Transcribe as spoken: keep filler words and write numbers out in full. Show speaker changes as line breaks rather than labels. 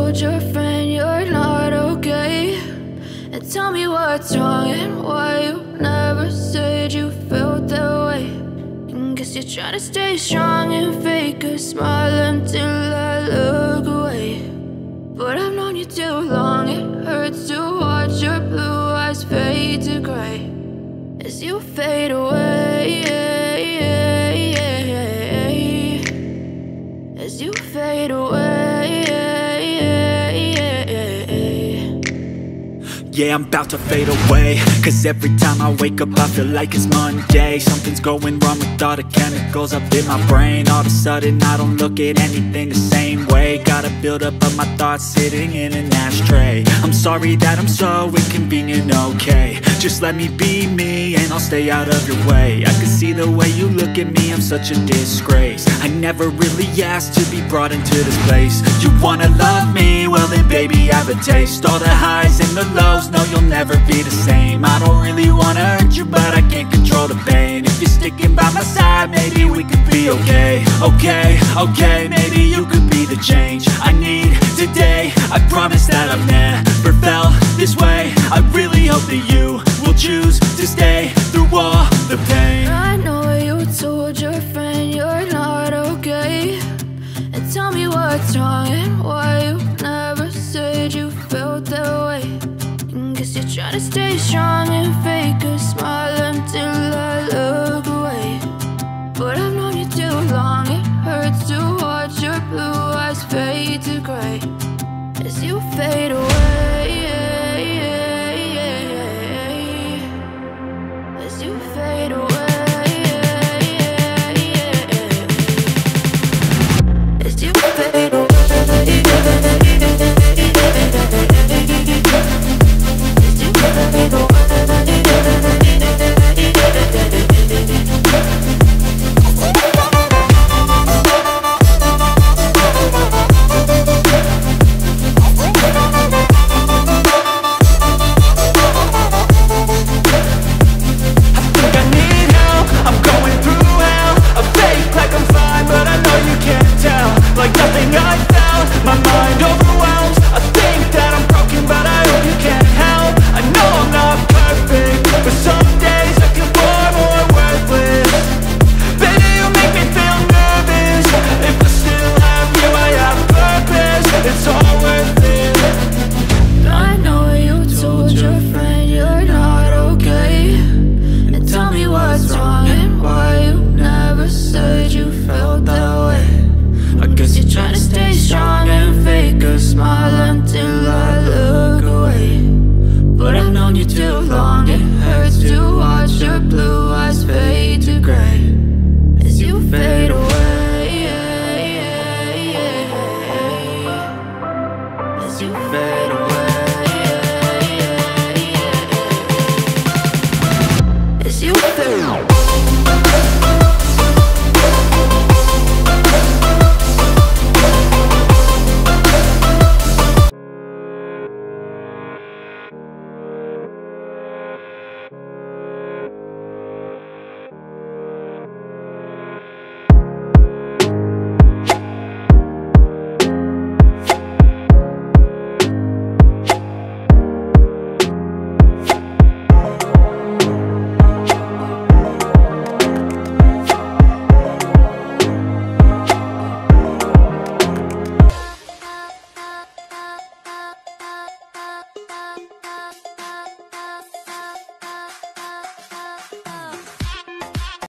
told your friend you're not okay, and tell me what's wrong and why you never said you felt that way. And guess you're trying to stay strong and fake a smile until I look away. But I've known you too long, it hurts to watch your blue eyes fade to gray as you fade away, as you fade away.
Yeah, I'm about to fade away, cause every time I wake up I feel like it's Monday. Something's going wrong with all the chemicals up in my brain. All of a sudden I don't look at anything the same way. Got a build up of my thoughts sitting in an ashtray. I'm sorry that I'm so inconvenient, okay. Just let me be me and I'll stay out of your way. I can see the way you look at me, I'm such a disgrace. I never really asked to be brought into this place. You wanna love me? Well then baby, have a taste. All the highs and the lows, no, you'll never be the same. I don't really wanna hurt you, but I can't control the pain. If you're sticking by my side, maybe we could be okay. Okay, okay, maybe you could be the change I need today. I promise that I've never felt this way. I really hope that you will choose to stay through all the pain.
I know you told your friend you're not okay, and tell me what's wrong and why you never said you felt that way. Guess you're trying to stay strong and fake a smile until I look away. But I've known you too long, it hurts to watch your blue eyes fade to gray as you fade away, as you fade away, as you fade away. Trying to stay strong and fake a smile.